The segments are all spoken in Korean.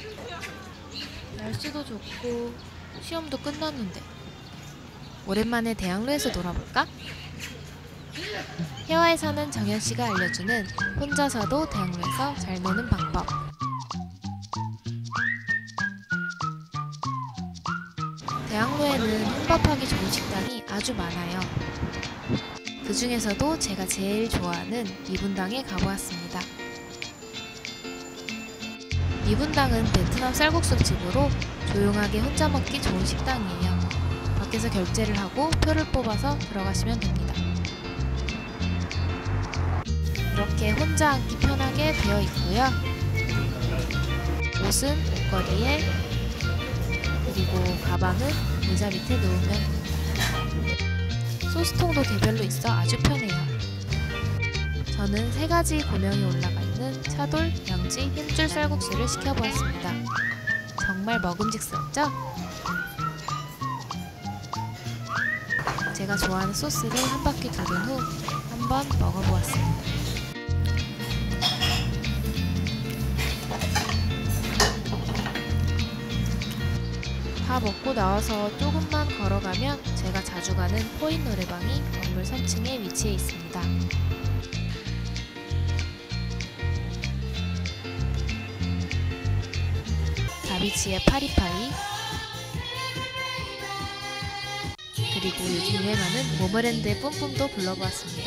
날씨도 좋고 시험도 끝났는데 오랜만에 대학로에서 놀아볼까? 해화에 사는 정현씨가 알려주는 혼자서도 대학로에서 잘 노는 방법. 대학로에는 혼밥하기 좋은 식당이 아주 많아요. 그 중에서도 제가 제일 좋아하는 미분당에 가보았습니다. 미분당은 베트남 쌀국수 집으로 조용하게 혼자 먹기 좋은 식당이에요. 밖에서 결제를 하고 표를 뽑아서 들어가시면 됩니다. 이렇게 혼자 앉기 편하게 되어 있고요. 옷은 옷걸이에, 그리고 가방은 의자 밑에 놓으면 됩니다. 소스통도 개별로 있어 아주 편해요. 저는 3가지 고명이 올라가 있는 차돌, 양지, 흰줄 쌀국수를 시켜보았습니다. 정말 먹음직스럽죠? 제가 좋아하는 소스를 한 바퀴 두른 후 한번 먹어보았습니다. 다 먹고 나와서 조금만 걸어가면 제가 자주 가는 포인 노래방이 건물 3층에 위치해 있습니다. 다비치의 파리파리, 그리고 요즘 유행하는 모모랜드의 뿜뿜도 불러보았습니다.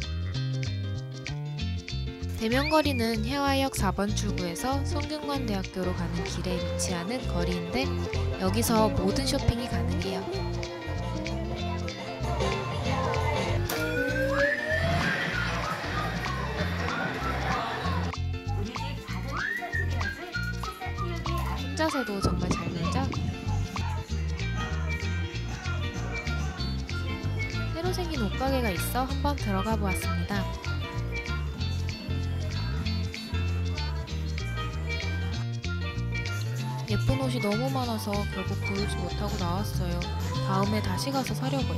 대명거리는 해화역 4번 출구에서 성균관대학교로 가는 길에 위치하는 거리인데 여기서 모든 쇼핑이 가능해요. 혼자서도 정말 잘 놀죠? 새로 생긴 옷가게가 있어 한번 들어가 보았습니다. 예쁜 옷이 너무 많아서 결국 고르지 못하고 나왔어요. 다음에 다시 가서 사려고요.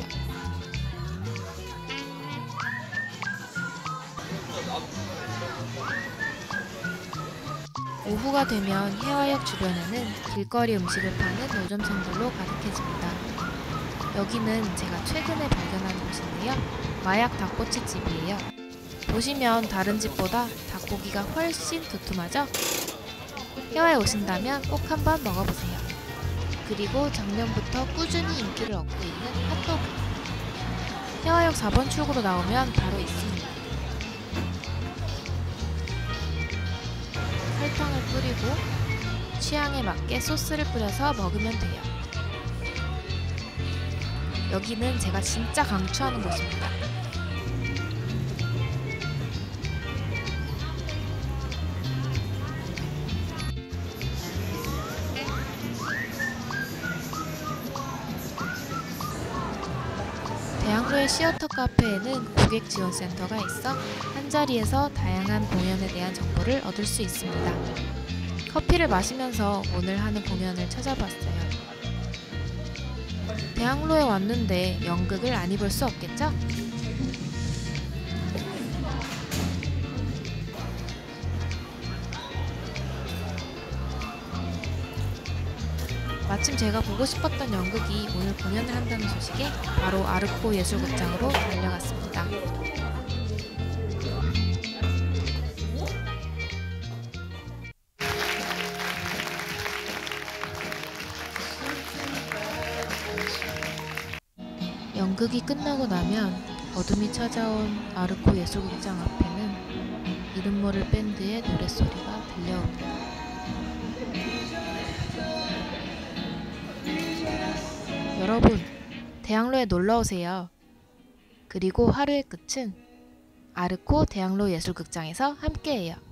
오후가 되면 해화역 주변에는 길거리 음식을 파는 노점상들로 가득해집니다. 여기는 제가 최근에 발견한 곳인데요. 마약 닭꼬치집이에요. 보시면 다른 집보다 닭고기가 훨씬 두툼하죠? 해화에 오신다면 꼭 한번 먹어보세요. 그리고 작년부터 꾸준히 인기를 얻고 있는 핫도그. 해화역 4번 출구로 나오면 바로 있습니다. 설탕을 뿌리고 취향에 맞게 소스를 뿌려서 먹으면 돼요. 여기는 제가 진짜 강추하는 곳입니다. 대학로의 시어터 카페에는 고객지원센터가 있어 한자리에서 다양한 공연에 대한 정보를 얻을 수 있습니다. 커피를 마시면서 오늘 하는 공연을 찾아봤어요. 대학로에 왔는데 연극을 안 입을 수 없겠죠? 마침 제가 보고 싶었던 연극이 오늘 공연을 한다는 소식에 바로 아르코 예술극장으로 달려갔습니다. 연극이 끝나고 나면 어둠이 찾아온 아르코 예술극장 앞에는 이름 모를 밴드의 노랫소리가 들려옵니다. 여러분, 대학로에 놀러오세요. 그리고 하루의 끝은 아르코 대학로 예술극장에서 함께해요.